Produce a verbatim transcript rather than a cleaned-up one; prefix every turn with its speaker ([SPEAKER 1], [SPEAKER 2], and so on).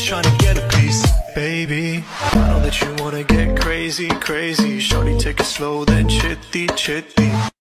[SPEAKER 1] trying to get a piece. Baby, I know that you wanna get crazy, crazy. Shorty, take it slow, then chitty, chitty.